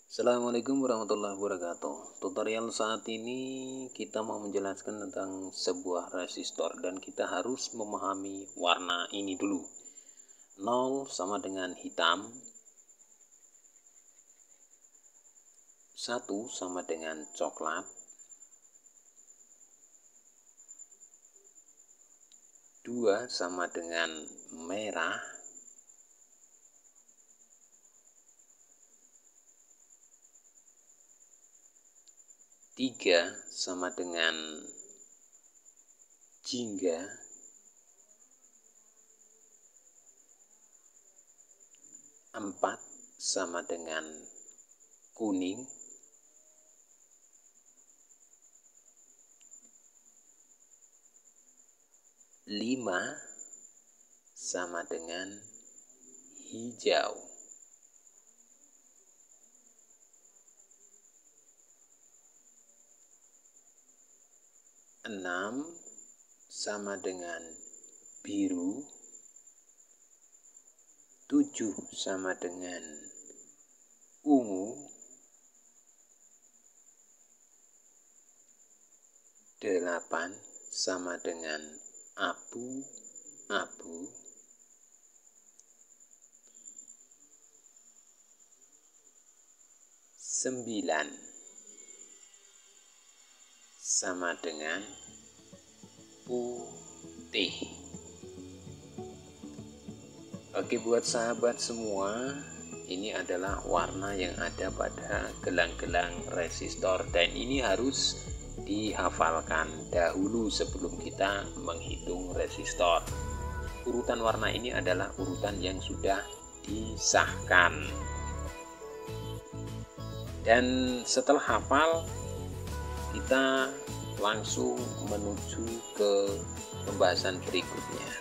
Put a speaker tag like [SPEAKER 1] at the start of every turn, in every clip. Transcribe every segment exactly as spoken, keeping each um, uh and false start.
[SPEAKER 1] Assalamualaikum warahmatullahi wabarakatuh. Tutorial saat ini kita mau menjelaskan tentang sebuah resistor dan kita harus memahami warna ini dulu. Nol sama dengan hitam, satu sama dengan coklat, dua sama dengan merah, tiga sama dengan jingga, empat sama dengan kuning, lima sama dengan hijau, enam sama dengan biru, tujuh sama dengan ungu, delapan sama dengan abu-abu, sembilan sama dengan putih. Oke, buat sahabat semua, ini adalah warna yang ada pada gelang-gelang resistor dan ini harus dihafalkan dahulu sebelum kita menghitung resistor. Urutan warna ini adalah urutan yang sudah disahkan. Dan setelah hafal, kita langsung menuju ke pembahasan berikutnya.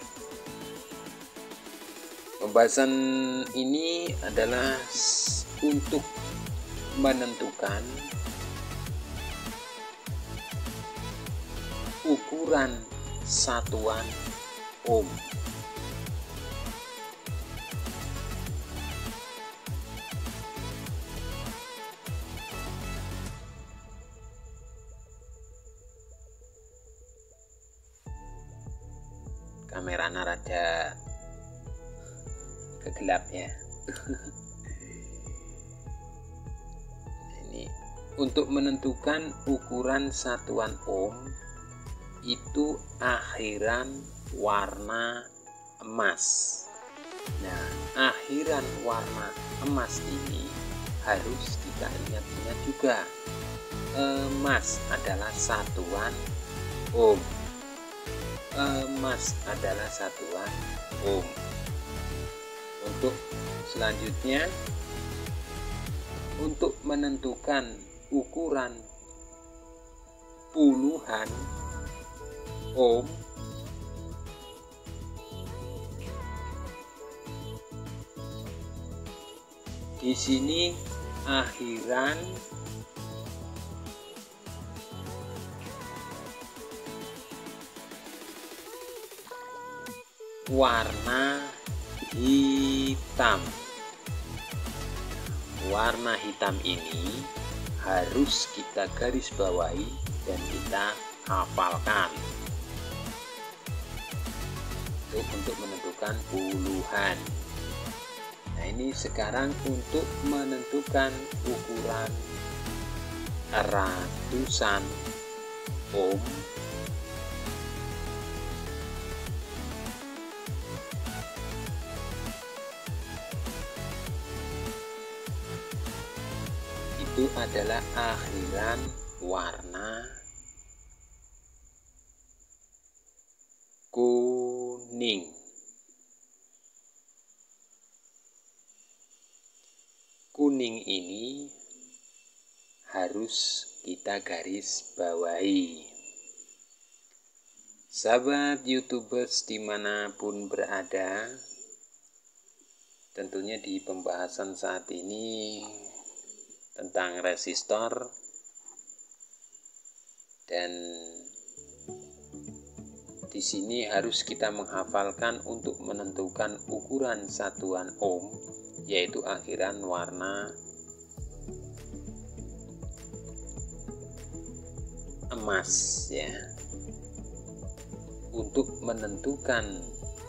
[SPEAKER 1] Pembahasan ini adalah untuk menentukan ukuran satuan ohm. Kameranya rada kegelap ya. Ini untuk menentukan ukuran satuan ohm itu akhiran warna emas. Nah, akhiran warna emas ini harus kita ingat-ingat juga. Emas adalah satuan ohm. Emas adalah satuan ohm. Untuk selanjutnya, untuk menentukan ukuran puluhan ohm, di sini akhiran warna hitam. Warna hitam ini harus kita garis bawahi dan kita hafalkan untuk, untuk menentukan puluhan. Nah, ini sekarang untuk menentukan ukuran ratusan ohm. Itu adalah akhiran warna kuning. Kuning ini harus kita garis bawahi. Sahabat YouTubers dimanapun berada, tentunya di pembahasan saat ini tentang resistor dan di sini harus kita menghafalkan untuk menentukan ukuran satuan ohm, yaitu akhiran warna emas ya. Untuk menentukan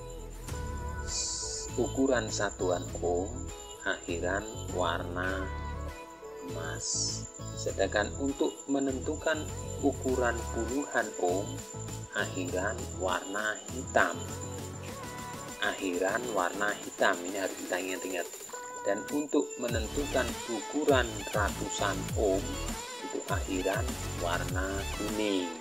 [SPEAKER 1] ukuran satuan ohm, akhiran warna emas. Sedangkan untuk menentukan ukuran puluhan ohm, akhiran warna hitam. Akhiran warna hitam ini harus kita ingat-ingat. Dan untuk menentukan ukuran ratusan ohm, itu akhiran warna kuning.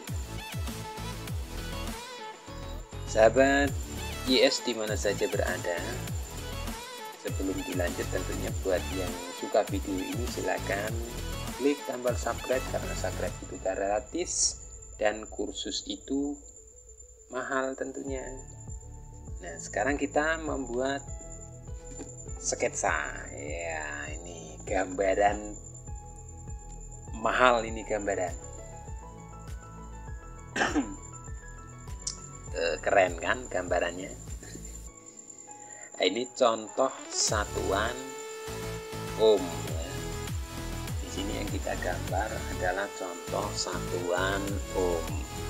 [SPEAKER 1] Sahabat Y S di mana saja berada, sebelum dilanjut tentunya buat yang suka video ini silakan klik tombol subscribe, karena subscribe itu gratis dan kursus itu mahal tentunya. Nah, sekarang kita membuat sketsa. Ya, ini gambaran mahal, ini gambaran. Keren kan gambarannya? Nah, ini contoh satuan ohm ya. Di sini yang kita gambar adalah contoh satuan ohm.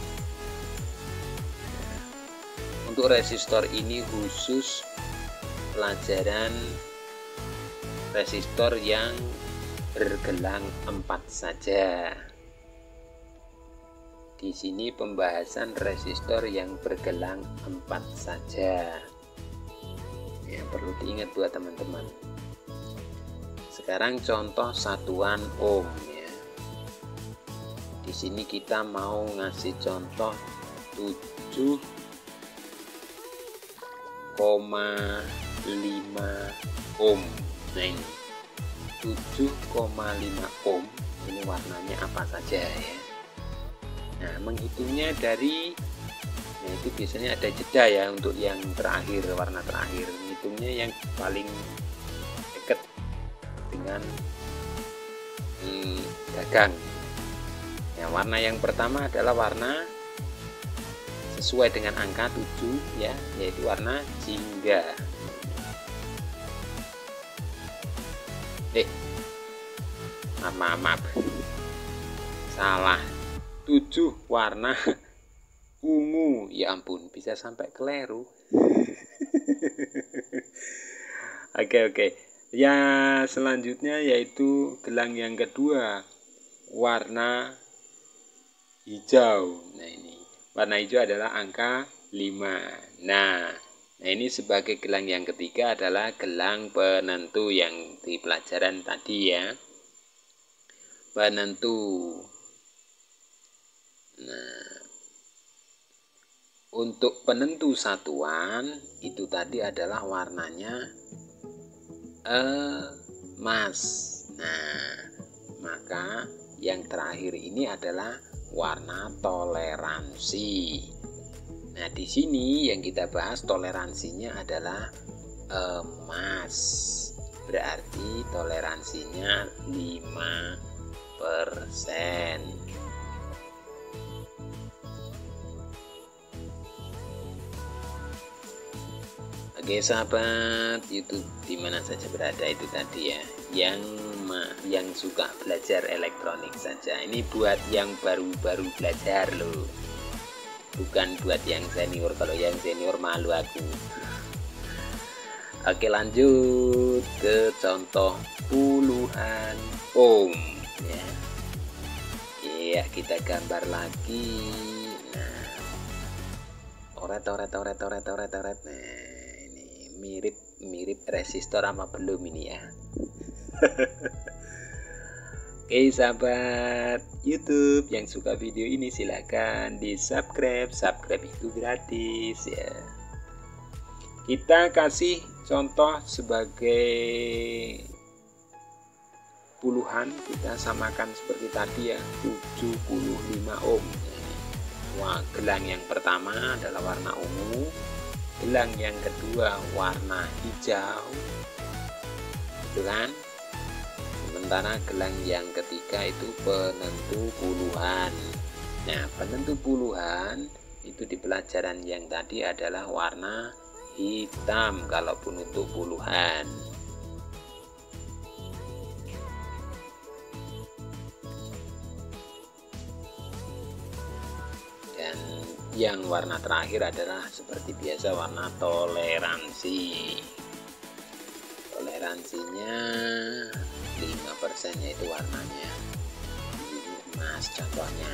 [SPEAKER 1] Untuk resistor ini khusus pelajaran resistor yang bergelang empat saja. Di sini pembahasan resistor yang bergelang empat saja. Ya, perlu diingat buat teman-teman. Sekarang contoh satuan ohm ya. Di sini kita mau ngasih contoh tujuh koma lima ohm. Nah, ini tujuh koma lima ohm. Ini warnanya apa saja ya. Nah, menghitungnya dari, nah itu biasanya ada jeda ya untuk yang terakhir, warna terakhir. Menghitungnya yang paling dekat dengan hmm, gagang. Ya, warna yang pertama adalah warna sesuai dengan angka tujuh ya, yaitu warna jingga. Eh, maaf, maaf, maaf. Salah. tujuh warna ungu. Ya ampun, bisa sampai keliru. Oke, oke. Ya, selanjutnya yaitu gelang yang kedua, warna hijau. Nah, ini warna hijau adalah angka lima. Nah, nah ini sebagai gelang yang ketiga adalah gelang penentu yang di pelajaran tadi ya. Penentu. Nah, untuk penentu satuan itu tadi adalah warnanya emas. Nah, maka yang terakhir ini adalah warna toleransi. Nah, di sini yang kita bahas toleransinya adalah emas. Berarti toleransinya lima persen. Oke sahabat YouTube dimana saja berada itu tadi ya, yang yang suka belajar elektronik saja. Ini buat yang baru-baru belajar loh, bukan buat yang senior. Kalau yang senior malu aku. Oke, lanjut ke contoh puluhan ohm ya. Iya, kita gambar lagi. Nah, oret oret oret oret oret oret. Nah, mirip mirip resistor sama belum ini ya. Oke sahabat YouTube yang suka video ini silahkan di subscribe. Subscribe itu gratis ya. Kita kasih contoh sebagai puluhan, kita samakan seperti tadi ya, tujuh puluh lima ohm. Wah, gelang yang pertama adalah warna ungu, gelang yang kedua warna hijau, itu kan. Sementara gelang yang ketiga itu penentu puluhan. Nah, penentu puluhan itu di pelajaran yang tadi adalah warna hitam kalaupun untuk puluhan. Yang warna terakhir adalah seperti biasa warna toleransi. Toleransinya lima persen yaitu warnanya ini emas contohnya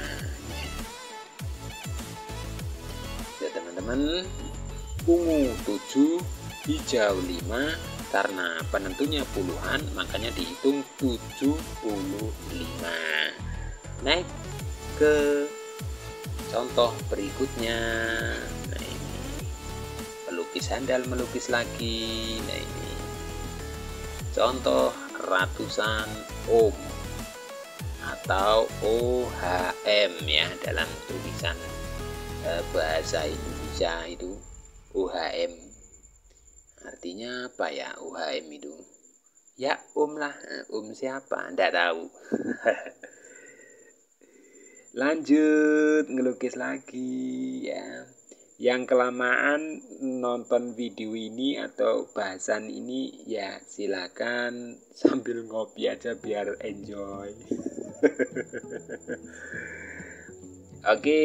[SPEAKER 1] ya teman-teman. Ungu tujuh, hijau lima, karena penentunya puluhan makanya dihitung tujuh puluh lima. Naik ke contoh berikutnya. Nah ini pelukis handal melukis lagi. Nah ini contoh ratusan ohm atau O H M ya, dalam tulisan eh, bahasa Indonesia itu O H M. Artinya apa ya O H M itu? Ya ohm lah, ohm siapa? Nggak tahu. Lanjut ngelukis lagi ya. Yang kelamaan nonton video ini atau bahasan ini ya silakan sambil ngopi aja biar enjoy. Oke,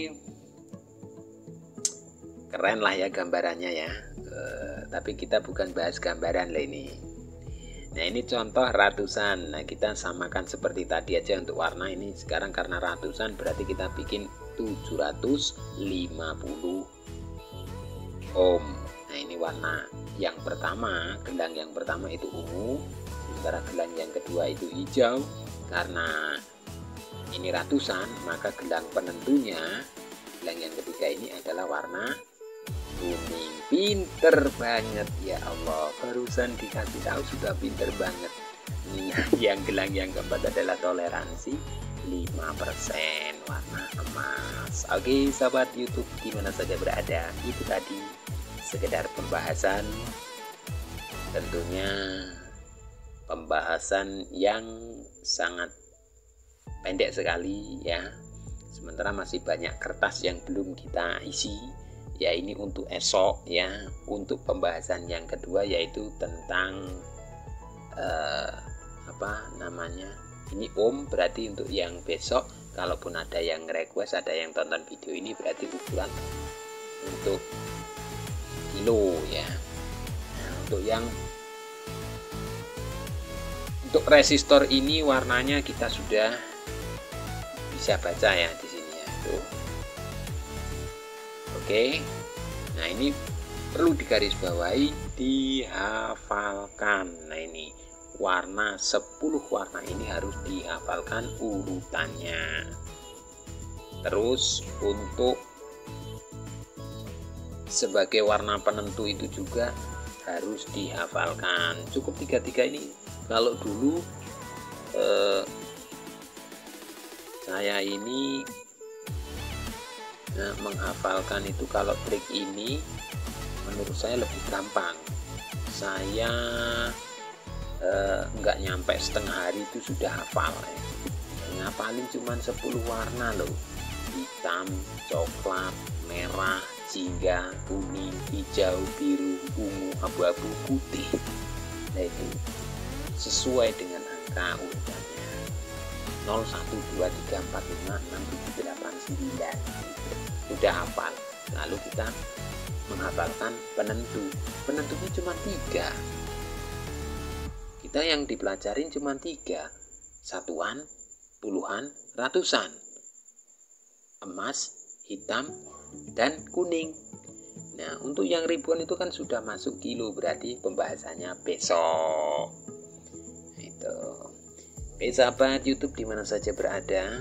[SPEAKER 1] keren lah ya gambarannya ya. Uh, tapi kita bukan bahas gambaran lah ini. Nah ini contoh ratusan. Nah kita samakan seperti tadi aja untuk warna ini. Sekarang karena ratusan berarti kita bikin tujuh ratus lima puluh ohm. Nah ini warna yang pertama, gelang yang pertama itu ungu, sementara gelang yang kedua itu hijau. Karena ini ratusan maka gelang penentunya, gelang yang ketiga ini adalah warna kuning. Pinter banget ya Allah, barusan dikasih tahu sudah pinter banget. Ini yang gelang yang keempat adalah toleransi lima persen warna emas. Oke sahabat YouTube dimana saja berada, itu tadi sekedar pembahasan, tentunya pembahasan yang sangat pendek sekali ya, sementara masih banyak kertas yang belum kita isi ya. Ini untuk esok ya, untuk pembahasan yang kedua yaitu tentang eh, apa namanya, ini ohm, berarti untuk yang besok kalaupun ada yang request, ada yang tonton video ini berarti ukuran untuk kilo ya. Nah, untuk yang untuk resistor ini warnanya kita sudah bisa baca ya di sini ya tuh. Oke, nah ini perlu digarisbawahi, dihafalkan. Nah ini warna sepuluh warna ini harus dihafalkan urutannya. Terus untuk sebagai warna penentu itu juga harus dihafalkan. Cukup tiga-tiga ini. Kalau dulu eh, saya ini nah, menghafalkan itu, kalau trik ini menurut saya lebih gampang. Saya eh, nggak nyampe setengah hari itu sudah hafal ya. Ngapalin cuman sepuluh warna loh, hitam, coklat, merah, jingga, kuning, hijau, biru, ungu, abu-abu, putih. Nah itu sesuai dengan angka urutannya nol, satu, dua, tiga, empat, lima, enam, tujuh, delapan, sembilan. Udah hafal, lalu kita menghafalkan penentu. Penentunya cuma tiga. Kita yang dipelajarin cuma tiga: satuan, puluhan, ratusan, emas, hitam, dan kuning. Nah untuk yang ribuan itu kan sudah masuk kilo, berarti pembahasannya besok. Itu. Oke sahabat YouTube dimana saja berada,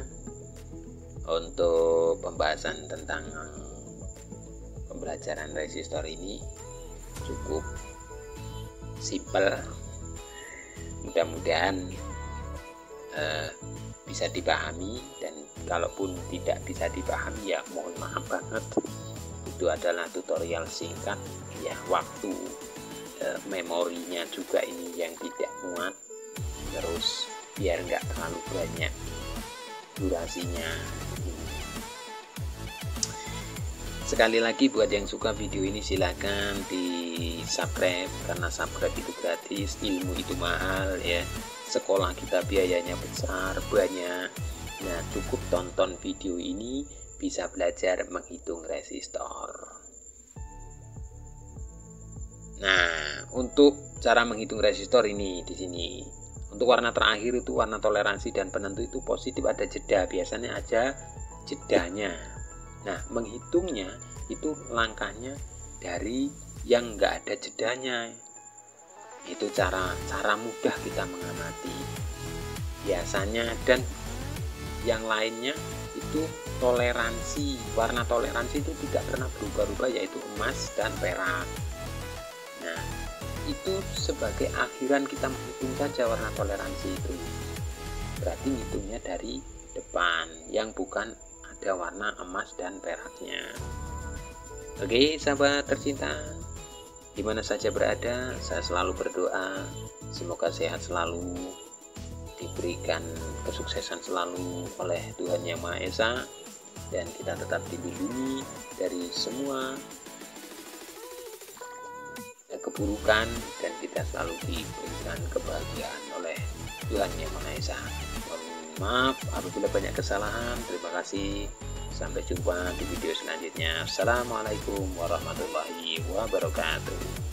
[SPEAKER 1] untuk pembahasan tentang pembelajaran resistor ini cukup simpel. Mudah-mudahan eh, bisa dipahami, dan kalaupun tidak bisa dipahami ya mohon maaf banget. Itu adalah tutorial singkat ya, waktu eh, memorinya juga ini yang tidak muat, terus biar nggak terlalu banyak durasinya. Sekali lagi buat yang suka video ini silahkan di subscribe, karena subscribe itu gratis, ilmu itu mahal ya, sekolah kita biayanya besar banyak. Nah cukup tonton video ini bisa belajar menghitung resistor. Nah, untuk cara menghitung resistor ini di sini. Untuk warna terakhir itu warna toleransi dan penentu itu positif, ada jeda, biasanya aja jedanya. Nah, menghitungnya itu langkahnya dari yang enggak ada jedanya. Itu cara cara mudah kita mengamati. Biasanya dan yang lainnya itu toleransi. Warna toleransi itu tidak pernah berubah-ubah, yaitu emas dan perak. Nah, itu sebagai akhiran kita menghitung saja warna toleransi itu. Berarti ngitungnya dari depan, yang bukan ada warna emas dan peraknya. Oke, sahabat tercinta, dimana saja berada, saya selalu berdoa semoga sehat selalu, diberikan kesuksesan selalu oleh Tuhan Yang Maha Esa, dan kita tetap dilindungi dari semua keburukan, dan kita selalu diberikan kebahagiaan oleh Tuhan Yang Maha Esa. Mohon maaf apabila banyak kesalahan. Terima kasih. Sampai jumpa di video selanjutnya. Assalamualaikum warahmatullahi wabarakatuh.